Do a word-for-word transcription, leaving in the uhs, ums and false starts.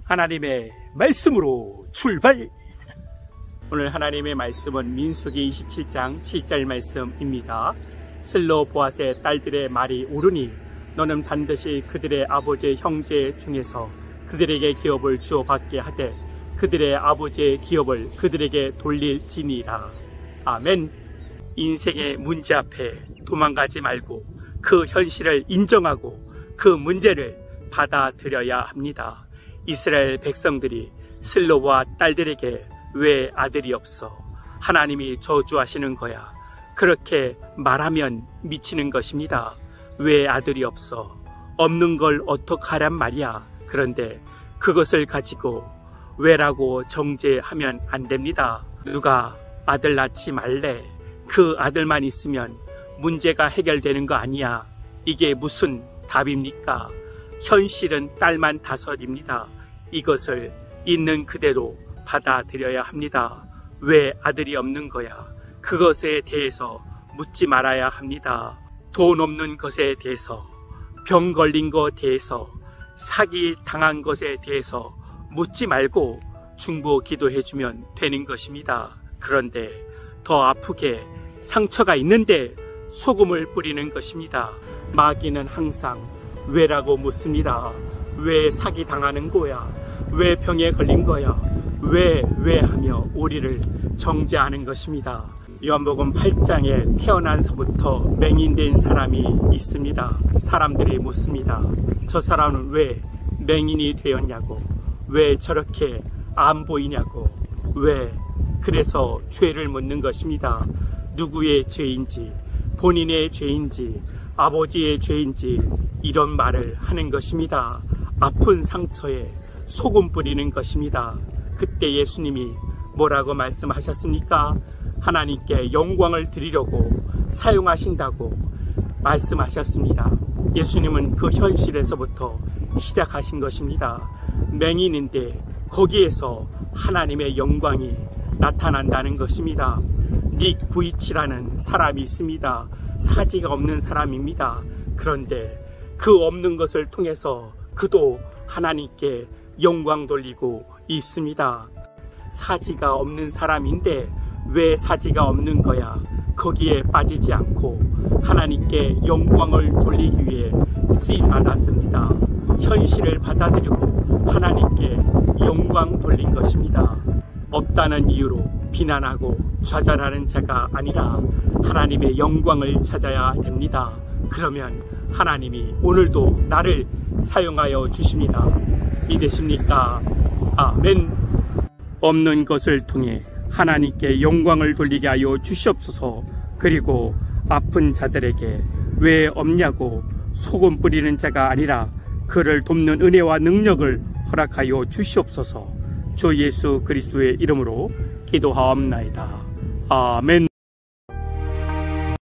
하나님의 말씀으로 출발! 오늘 하나님의 말씀은 민수기 이십칠 장 칠 절 말씀입니다. 슬로보앗의 딸들의 말이 옳으니 너는 반드시 그들의 아버지의 형제 중에서 그들에게 기업을 주어받게 하되 그들의 아버지의 기업을 그들에게 돌릴지니라. 아멘. 인생의 문제 앞에 도망가지 말고 그 현실을 인정하고 그 문제를 받아들여야 합니다. 이스라엘 백성들이 슬로보앗 딸들에게 왜 아들이 없어? 하나님이 저주하시는 거야. 그렇게 말하면 미치는 것입니다. 왜 아들이 없어? 없는 걸 어떡하란 말이야. 그런데 그것을 가지고 왜라고 정죄하면 안 됩니다. 누가 아들 낳지 말래? 그 아들만 있으면 문제가 해결되는 거 아니야. 이게 무슨 답입니까? 현실은 딸만 다섯입니다. 이것을 있는 그대로 받아들여야 합니다. 왜 아들이 없는 거야? 그것에 대해서 묻지 말아야 합니다. 돈 없는 것에 대해서, 병 걸린 것에 대해서, 사기 당한 것에 대해서 묻지 말고 중보 기도해주면 되는 것입니다. 그런데 더 아프게 상처가 있는데 소금을 뿌리는 것입니다. 마귀는 항상 왜라고 묻습니다. 왜 사기 당하는 거야? 왜 병에 걸린 거야? 왜, 왜 하며 우리를 정죄하는 것입니다. 요한복음 팔 장에 태어나서부터 맹인된 사람이 있습니다. 사람들이 묻습니다. 저 사람은 왜 맹인이 되었냐고, 왜 저렇게 안 보이냐고, 왜? 그래서 죄를 묻는 것입니다. 누구의 죄인지, 본인의 죄인지, 아버지의 죄인지 이런 말을 하는 것입니다. 아픈 상처에 소금 뿌리는 것입니다. 그때 예수님이 뭐라고 말씀하셨습니까? 하나님께 영광을 드리려고 사용하신다고 말씀하셨습니다. 예수님은 그 현실에서부터 시작하신 것입니다. 맹인인데 거기에서 하나님의 영광이 나타난다는 것입니다. 닉 부이치라는 사람이 있습니다. 사지가 없는 사람입니다. 그런데 그 없는 것을 통해서 그도 하나님께 영광 돌리고 있습니다. 사지가 없는 사람인데 왜 사지가 없는 거야? 거기에 빠지지 않고 하나님께 영광을 돌리기 위해 쓰임받았습니다. 현실을 받아들이고 하나님께 영광 돌린 것입니다. 없다는 이유로 비난하고 좌절하는 자가 아니라 하나님의 영광을 찾아야 됩니다. 그러면 하나님이 오늘도 나를 사용하여 주십니다. 믿으십니까? 아멘. 없는 것을 통해 하나님께 영광을 돌리게 하여 주시옵소서. 그리고 아픈 자들에게 왜 없냐고 소금 뿌리는 자가 아니라 그를 돕는 은혜와 능력을 허락하여 주시옵소서. 주 예수 그리스도의 이름으로 기도하옵나이다. 아멘.